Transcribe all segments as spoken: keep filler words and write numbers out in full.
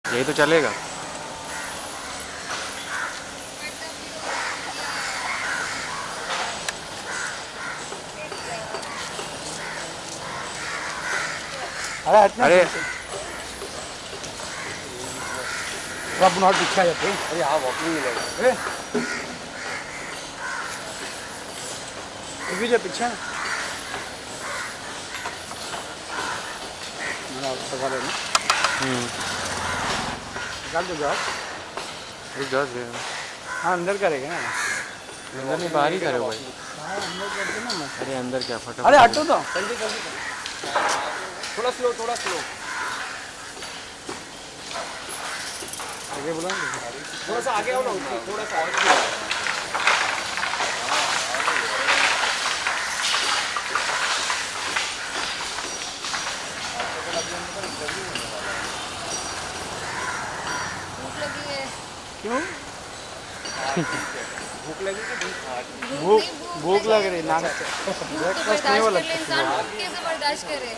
यही तो चलेगा। अरे हटना अरे अब नॉट पीछे आ जाते हैं। अरे हाँ वॉकिंग मिलेगा। भी जो पीछे मेरा सफा लेना निकाल दो जाओ। रुक जाओ दे। हाँ अंदर करेगा ना। अंदर नहीं बाहर ही करो भाई। हाँ अंदर कर देना मैं। अरे अंदर क्या फटा। अरे हटो तो जल्दी जल्दी थोड़ा स्लो थोड़ा स्लो। आगे बोला थोड़ा सा आगे आओ ना थोड़ा सा और। क्यों भूख लगी कि भूख भूख लग रही ना ब्रेकफास्ट नहीं वो लगता इंसान भूख कैसे बर्दाश्त करे।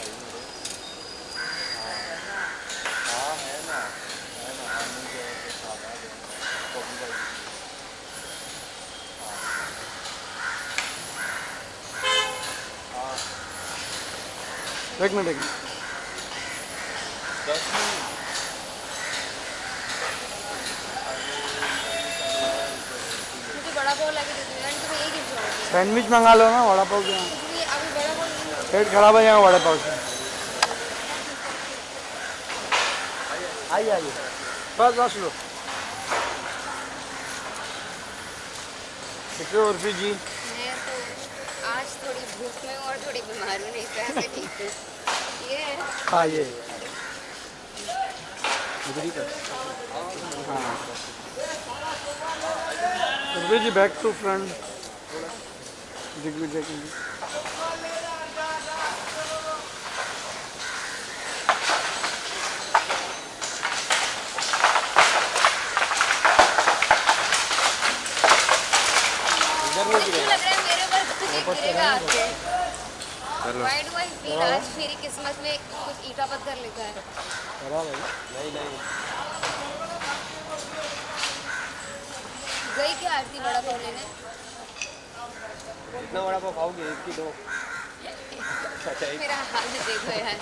हाँ है ना है ना आनंद जो है तो सादा है कॉफी का हाँ एक मिनट एक मिनट दस मिनट मुझे बड़ा पाव लाके दे दो यार, तुम्हें एक ही चाहिए। सैंडविच मंगा लो ना वड़ा पाव के। मुझे अभी बड़ा पाव पेट खराब हो जाएगा वड़ा पाव से। आइए आइए बस बस लो। कैसे हो उर्फी जी? मैं तो आज थोड़ी भूख में हूँ और थोड़ी बीमार हूँ, नहीं तो ऐसे ठीक हूँ। ये हाँ ये उधर ही कर। हाँ Urfi ji back to front Digvijay की। क्यों लग रहा है मेरे ऊपर कुछ गिरेगा आके। चलो Why do I feel आज मेरी किस्मत में कुछ ईटा पत्थर लिखा है। खराब है नहीं नहीं गई क्या आरती बड़ा पाव लेने? कितना बड़ा पाव खाओगे एक की दो। अच्छा एक मेरा हाल देखो यार।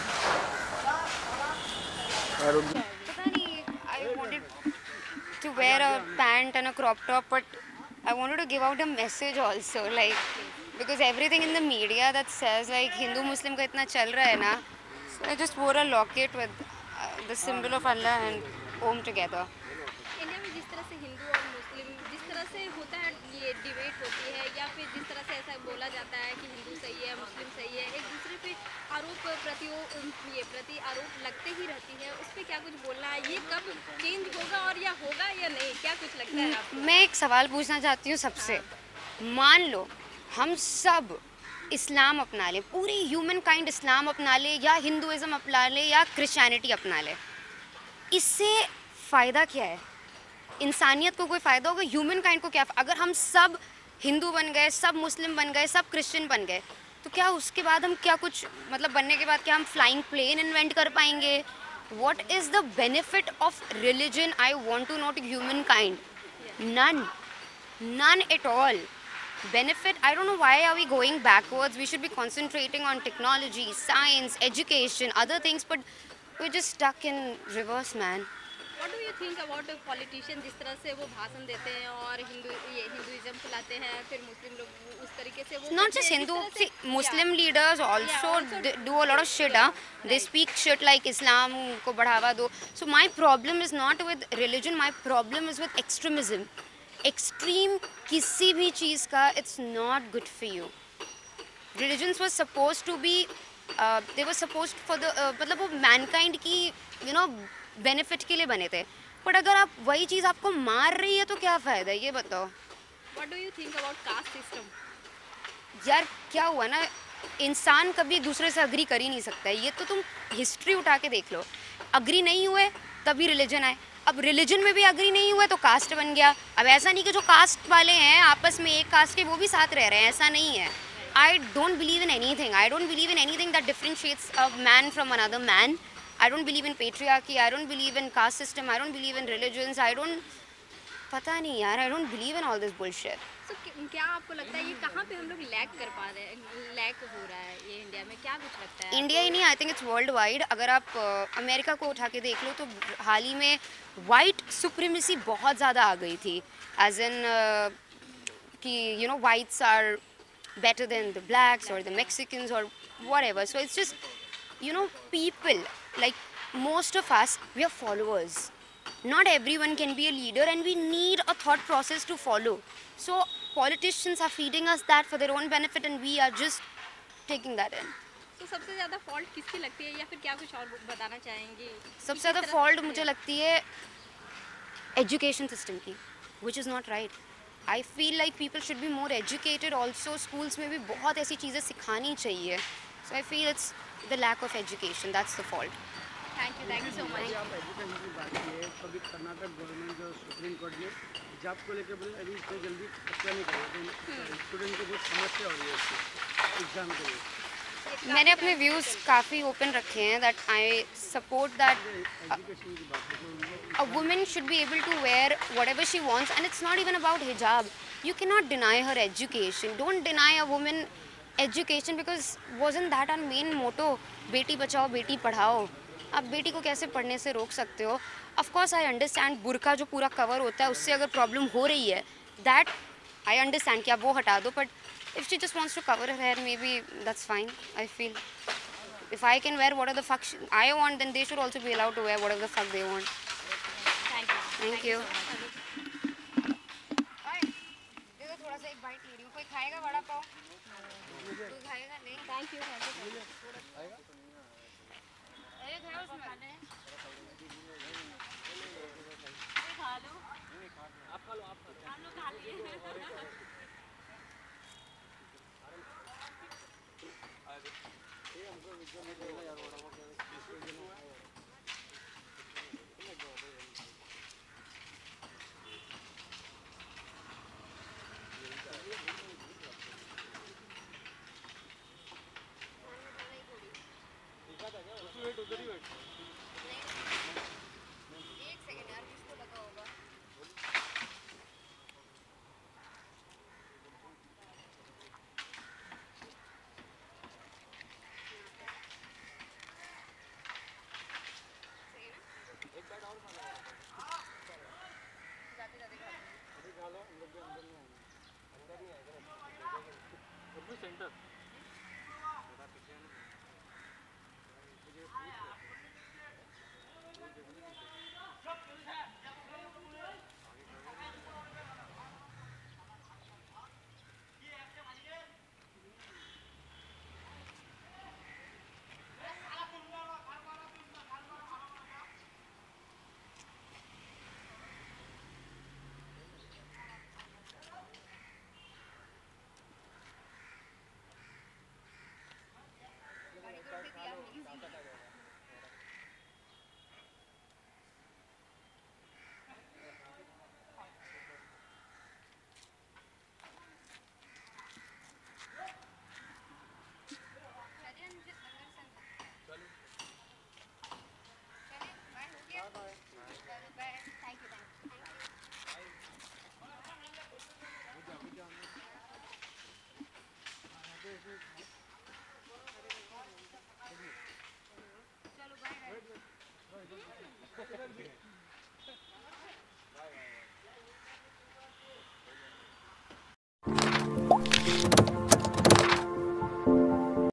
और पता नहीं, I wanted to wear a pant and a crop top, but I wanted to give out a message also, like because everything in the media that says like Hindu Muslim का इतना चल रहा है ना, so I just wore a locket with uh, the symbol of Allah and Om together. India में जिस तरह से हिंदू और मुस्लिम जिस तरह से होता है, ये डिबेट होती है या फिर जिस तरह से ऐसा बोला जाता है कि हिंदू सही है मुस्लिम सही है, एक दूसरे पे आरोप प्रति ये प्रति आरोप लगते ही रहती है, उस पर क्या कुछ बोलना है? ये कब चेंज होगा और या होगा या नहीं, क्या कुछ लगता है आपको? मैं एक सवाल पूछना चाहती हूँ सबसे। मान लो हम सब इस्लाम अपना लें, पूरी ह्यूमन काइंड इस्लाम अपना ले या हिंदुइज्म अपना ले या क्रिश्चियनिटी अपना ले, इससे फ़ायदा क्या है? इंसानियत को कोई फ़ायदा होगा? ह्यूमन काइंड को क्या? अगर हम सब हिंदू बन गए, सब मुस्लिम बन गए, सब क्रिश्चियन बन गए, तो क्या उसके बाद हम क्या कुछ मतलब बनने के बाद क्या हम फ्लाइंग प्लेन इन्वेंट कर पाएंगे? What is the benefit of religion? I want to know humankind. None none at all benefit. I don't know why are we going backwards. We should be concentrating on technology, science, education, other things, but we're just stuck in reverse, man. What do you think about politicians जिस तरह से वो भाषण देते हैं और हिंदू ये Hinduism फैलाते हैं, फिर मुस्लिम लोग उस तरीके से वो Not just Hindu, see, Muslim leaders also d- do a lot of shit. Huh? They speak shit like Islam को बढ़ावा दो. So my problem is not with religion. My problem is with extremism. Extreme किसी भी चीज़ का it's not good for you. Religions were supposed to be, uh, they were supposed for the, uh, मतलब वो mankind की, you know, benefit के लिए बने थे. But अगर आप वही चीज़ आपको मार रही है तो क्या फ़ायदा है? ये बताओ. What do you think about caste system? यार क्या हुआ ना, इंसान कभी एक दूसरे से अग्री कर ही नहीं सकता है. ये तो तुम हिस्ट्री उठा के देख लो. अग्री नहीं हुए तभी रिलीजन आए. अब रिलीजन में भी अग्री नहीं हुआ तो कास्ट बन गया. अब ऐसा नहीं कि जो कास्ट वाले हैं आपस में एक कास्ट के वो भी साथ रह रहे हैं, ऐसा नहीं है. I don't believe in anything. I don't believe in anything that differentiates a man from another man. I don't believe in patriarchy, I don't believe in caste system, I don't believe in religions, I don't, पता नहीं यार, I don't believe in all this bullshit. So, क्या आपको लगता है ये कहाँ पे हम लोग लैग कर पा रहे हैं, लैग हो रहा है ये इंडिया में, क्या कुछ लगता है? इंडिया ही नहीं, I think it's worldwide. अगर आप अमेरिका को उठा के देख लो तो हाल ही में वाइट सुप्रीमेसी बहुत ज़्यादा आ गई थी. एज इन कि you know whites are better than the blacks or the Mexicans or whatever. So it's just, you know, people, like most of us, we are followers. Not everyone can be a leader and we need a thought process to follow. So politicians are feeding us that for their own benefit and we are just taking that in. तो so, सबसे ज़्यादा fault किसकी लगती है या फिर क्या कुछ और बताना चाहेंगे? सबसे ज़्यादा फॉल्ट मुझे लगती है एजुकेशन सिस्टम की, which is not right. I feel like people should be more educated also. Schools में भी बहुत ऐसी चीज़ें सिखानी चाहिए. So I feel it's the lack of education. That's the fault. Thank you, thank you so much. आप education की बात की है, कभी कर्नाटक गवर्नमेंट जो सुप्रीम कोर्ट ने हिजाब को लेकर बोले अभी इतने जल्दी फैसला नहीं करेगा, स्टूडेंट को बहुत समस्या हो रही है इसकी एग्जाम के लिए. मैंने अपने व्यूज़ काफ़ी ओपन रखे हैं. That I support that education की बात है a woman should be able to wear whatever she wants, and it's not even about hijab. You cannot deny her education. Don't deny a woman education because wasn't that our main motto? Beti Bachao Beti Padhao. आप बेटी को कैसे पढ़ने से रोक सकते हो? Of course I understand बुर्का जो पूरा कवर होता है उससे अगर प्रॉब्लम हो रही है, that I understand कि आप वो हटा दो, but if she just wants to cover her hair, maybe that's fine. I feel if I can wear whatever the fuck I want, then they should also be allowed to wear whatever the fuck they want. Thank you. Thank you. देखो थोड़ा सा एक bite ले रही हूँ. कोई खाएगा वड़ा पाव? कोई खाएगा नहीं? Thank you, thank you, thank you. एक है उसमें खाने. खा लो. आप खा लो, आप खा लो. हम लोग खा लिए.